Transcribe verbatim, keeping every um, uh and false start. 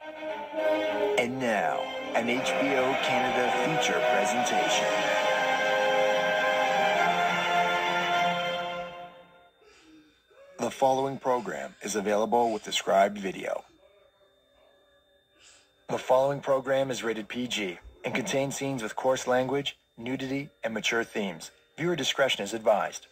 And now, an H B O Canada feature presentation. The following program is available with described video. The following program is rated P G and contains scenes with coarse language, nudity, and mature themes. Viewer discretion is advised.